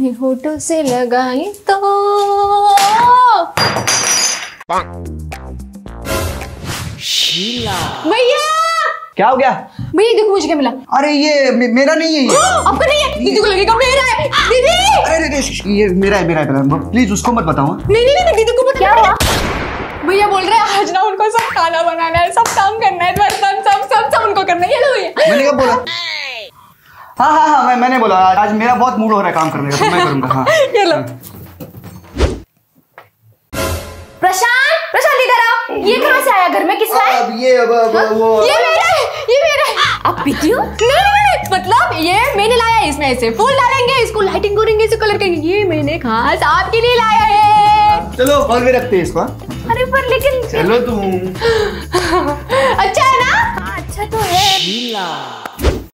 अपने होठों से लगाई तो शीला। भैया क्या हो गया? भैया देखो मुझे क्या मिला। अरे ये मेरा नहीं है ये। आपका नहीं है? दीदी को लगेगा मेरा है। दीदी अरे ये मेरा है प्लीज उसको मत बताओ। नहीं दीदी को मत। क्या हुआ? भैया बोल रहे हैं आज ना उनको सब खाना बनाना है, सब काम करना है, बर्तन सब उनको करना है। ये लो भैया। मैंने कब बोला? हाँ मैंने बोला आज मेरा बहुत मूड हो रहा है काम करने का तो मैं करूंगा। हाँ ये लो। प्रशांत इधर आओ। ये कहाँ से आया घर में? किसका है? अब ये मेरा है। आप पीती हो? नहीं मतलब ये मैंने लाया है, इसमें ऐसे फूल डालेंगे, इसको लाइटिंग करेंगे, इसे कलर करेंगे। ये मैंने खास आपके लिए लाया है। चलो और भी रखते हैं इसको। अरे पर लेकिन चलो तुम अच्छा है ना? अच्छा तो है। शीला।